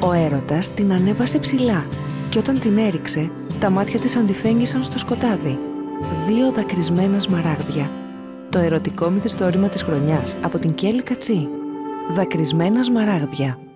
Ο έρωτας την ανέβασε ψηλά και όταν την έριξε, τα μάτια της αντιφέγγισαν στο σκοτάδι. 2 δακρυσμένα σμαράγδια. Το ερωτικό μυθιστόρημα της χρονιάς από την Κέλλη Κατσή. Δακρυσμένα σμαράγδια.